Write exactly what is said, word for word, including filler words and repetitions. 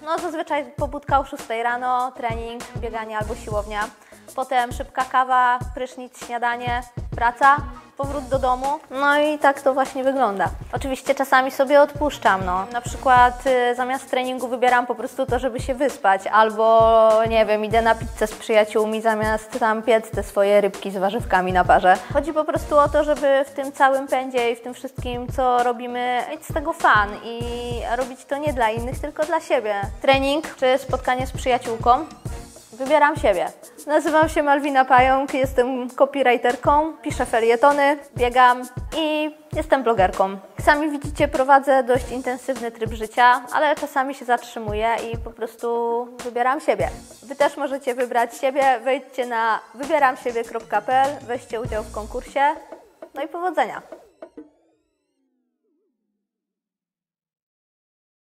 No zazwyczaj pobudka o szóstej rano, trening, bieganie albo siłownia. Potem szybka kawa, prysznic, śniadanie, praca, powrót do domu. No i tak to właśnie wygląda. Oczywiście czasami sobie odpuszczam, no. Na przykład y, zamiast treningu wybieram po prostu to, żeby się wyspać. Albo, nie wiem, idę na pizzę z przyjaciółmi zamiast tam piec te swoje rybki z warzywkami na parze. Chodzi po prostu o to, żeby w tym całym pędzie i w tym wszystkim, co robimy, mieć z tego fan i robić to nie dla innych, tylko dla siebie. Trening czy spotkanie z przyjaciółką. Wybieram siebie. Nazywam się Malwina Pająk, jestem copywriterką, piszę felietony, biegam i jestem blogerką. Jak sami widzicie, prowadzę dość intensywny tryb życia, ale czasami się zatrzymuję i po prostu wybieram siebie. Wy też możecie wybrać siebie, wejdźcie na wybieram siebie kropka p l, weźcie udział w konkursie, no i powodzenia!